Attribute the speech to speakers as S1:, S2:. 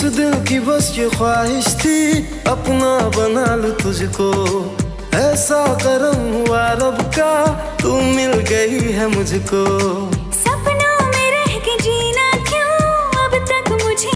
S1: दिल की बस ये ख्वाहिश थी अपना बना लूं तुझको। ऐसा करम हुआ रब का तू मिल गई है मुझको।